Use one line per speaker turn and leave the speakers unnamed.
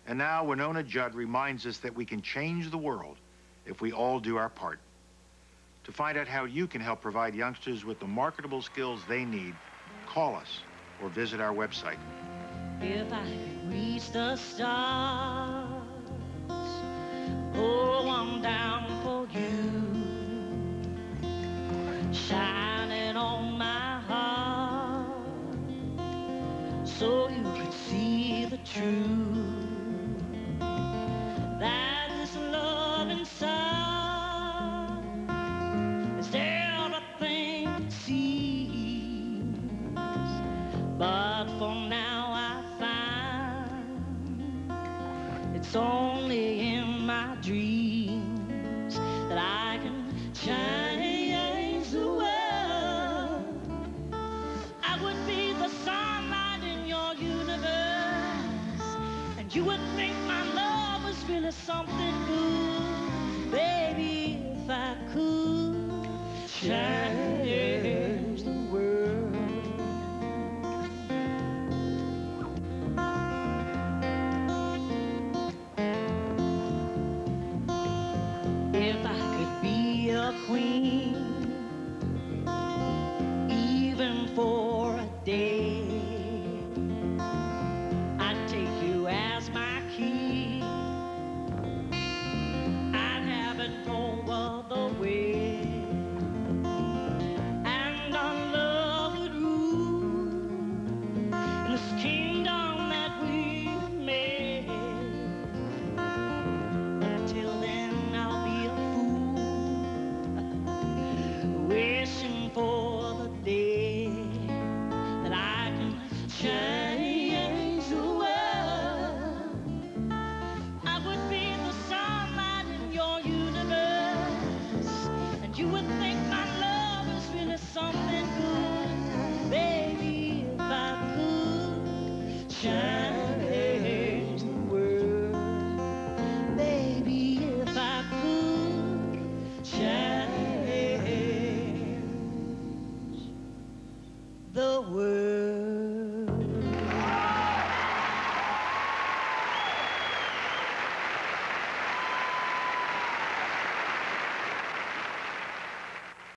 And now Winona Judd reminds us that we can change the world if we all do our part. To find out how you can help provide youngsters with the marketable skills they need, call us or visit our website.
If I could reach the stars, oh, I'm down for you, shining on my heart, so you could see the truth, that this love inside is everything it seems, but for now I find it's only in my dreams that I can change the world. I would be the sunlight in your universe, and you would think my love was really something good, baby, if I could change.